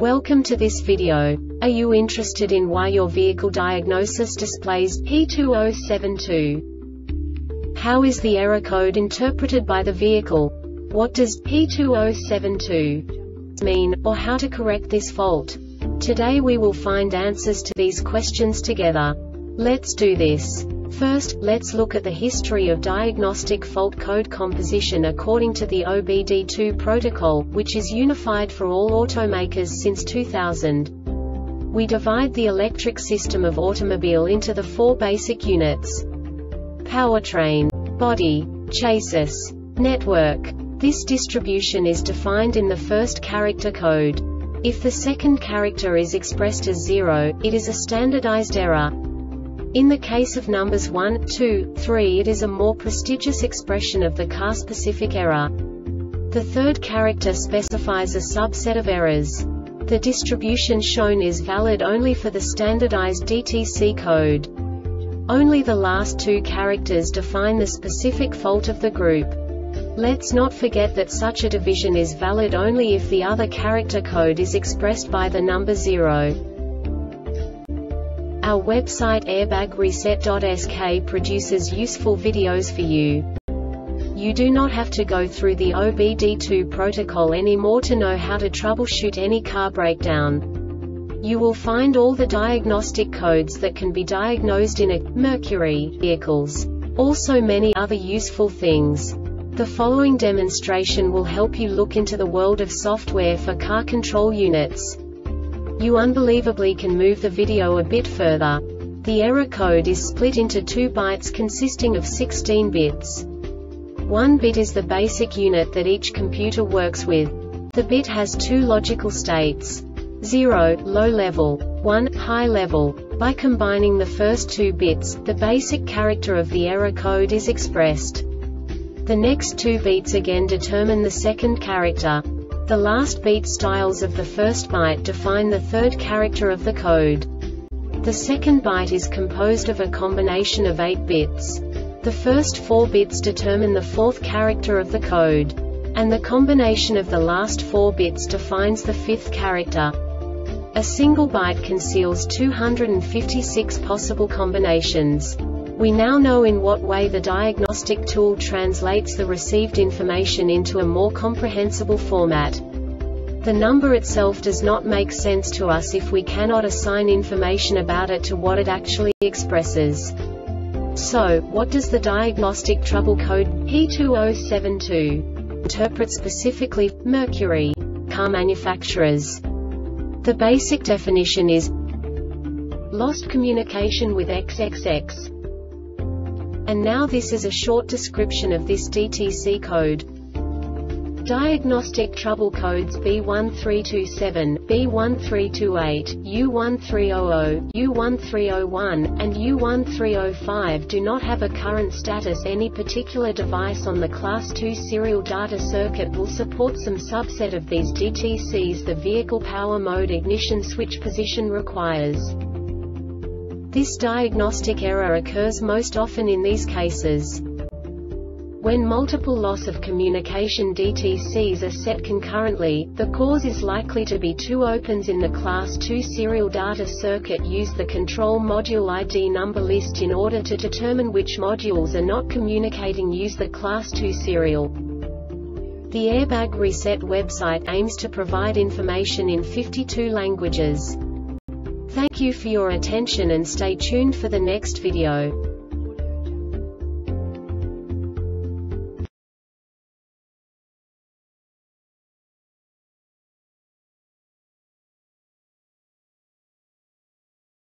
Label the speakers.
Speaker 1: Welcome to this video. Are you interested in why your vehicle diagnosis displays P2072? How is the error code interpreted by the vehicle? What does P2072 mean, or how to correct this fault? Today we will find answers to these questions together. Let's do this. First, let's look at the history of diagnostic fault code composition according to the OBD2 protocol, which is unified for all automakers since 2000. We divide the electric system of automobile into the four basic units: powertrain, body, chassis, network. This distribution is defined in the first character code. If the second character is expressed as 0, it is a standardized error. In the case of numbers 1, 2, 3, it is a more prestigious expression of the car-specific error. The third character specifies a subset of errors. The distribution shown is valid only for the standardized DTC code. Only the last two characters define the specific fault of the group. Let's not forget that such a division is valid only if the other character code is expressed by the number 0. Our website airbagreset.sk produces useful videos for you. You do not have to go through the OBD2 protocol anymore to know how to troubleshoot any car breakdown. You will find all the diagnostic codes that can be diagnosed in a Mercury vehicles. Also many other useful things. The following demonstration will help you look into the world of software for car control units. You unbelievably can move the video a bit further. The error code is split into 2 bytes consisting of 16 bits. 1 bit is the basic unit that each computer works with. The bit has 2 logical states: 0, low level, 1, high level. By combining the first 2 bits, the basic character of the error code is expressed. The next 2 beats again determine the second character. The last beat styles of the first byte define the third character of the code. The second byte is composed of a combination of 8 bits. The first 4 bits determine the fourth character of the code. And the combination of the last 4 bits defines the fifth character. A single byte conceals 256 possible combinations. We now know in what way the diagnostic tool translates the received information into a more comprehensible format. The number itself does not make sense to us if we cannot assign information about it to what it actually expresses. So, what does the diagnostic trouble code P2072 interpret specifically for Mercury car manufacturers? The basic definition is lost communication with XXX. And now this is a short description of this DTC code. Diagnostic trouble codes B1327, B1328, U1300, U1301, and U1305 do not have a current status. Any particular device on the Class 2 serial data circuit will support some subset of these DTCs the vehicle power mode ignition switch position requires. This diagnostic error occurs most often in these cases: when multiple loss of communication DTCs are set concurrently, the cause is likely to be 2 opens in the Class 2 serial data circuit. Use the control module ID number list in order to determine which modules are not communicating. Use the Class 2 serial. The Airbag Reset website aims to provide information in 52 languages. Thank you for your attention and stay tuned for the next video.